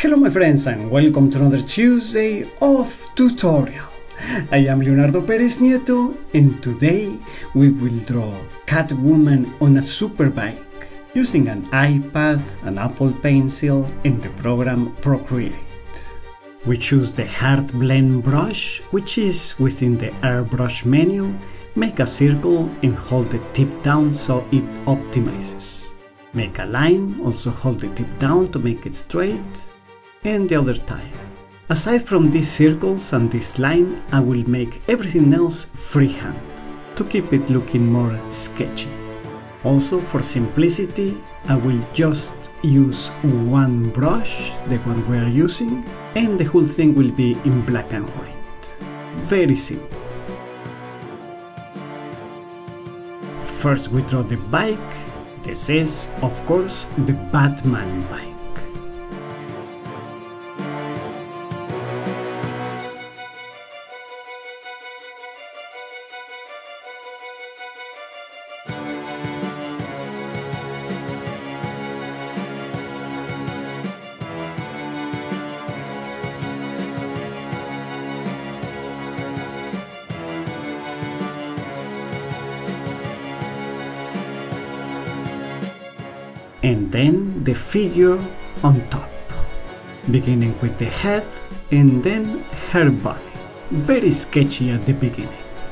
Hello my friends and welcome to another Tuesday of tutorial. I am Leonardo Perez Nieto and today we will draw Catwoman on a superbike using an iPad, an Apple Pencil and the program Procreate. We choose the hard blend brush, which is within the airbrush menu. Make a circle and hold the tip down so it optimizes. Make a line, also hold the tip down to make it straight, and the other tire. Aside from these circles and this line, I will make everything else freehand to keep it looking more sketchy. Also, for simplicity, I will just use one brush, the one we are using, and the whole thing will be in black and white. Very simple. First we draw the bike. This is, of course, the Batman bike. And then the figure on top, beginning with the head and then her body. Very sketchy at the beginning.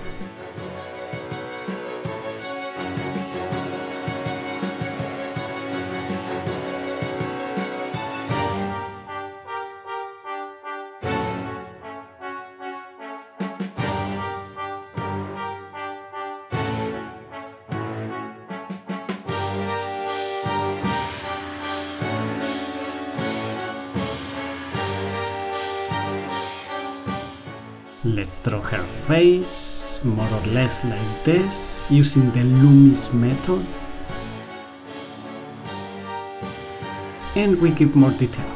Let's draw her face, more or less like this, using the Loomis method. And we give more detail.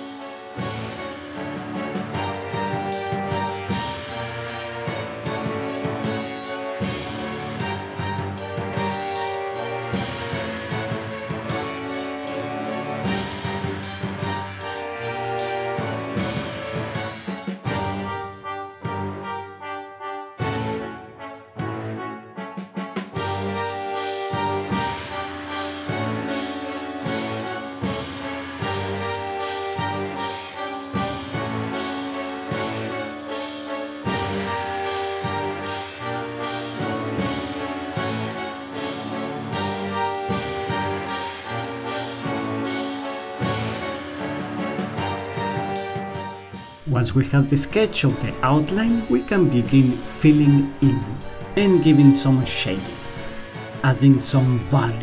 Once we have the sketch of the outline, we can begin filling in and giving some shading, adding some volume.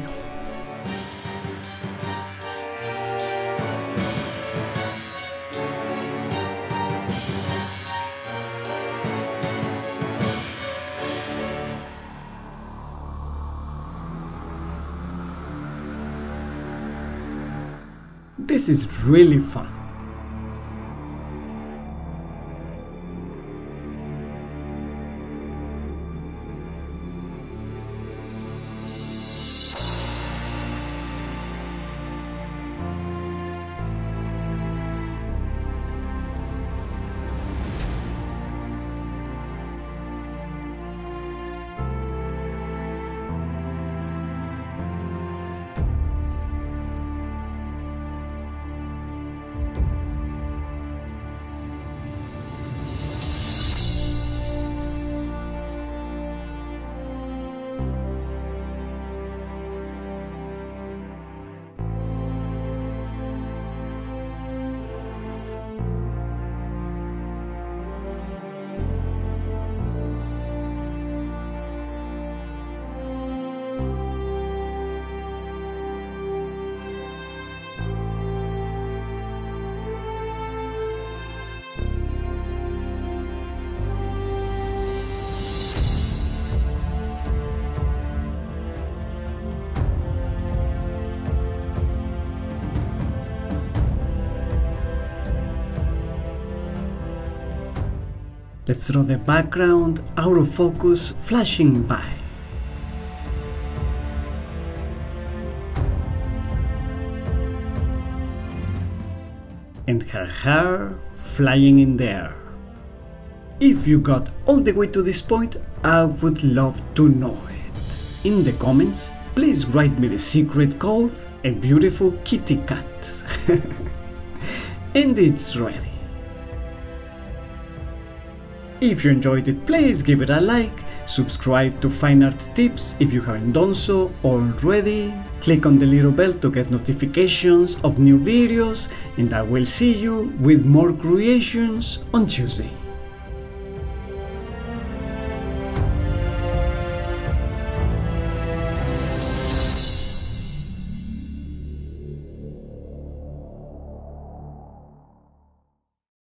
This is really fun. Let's draw the background out of focus flashing by. and her hair flying in the air. If you got all the way to this point, I would love to know it. In the comments, please write me the secret code, a beautiful kitty cat. And it's ready. If you enjoyed it, please give it a like, subscribe to Fine Art Tips if you haven't done so already, click on the little bell to get notifications of new videos, and I will see you with more creations on Tuesday.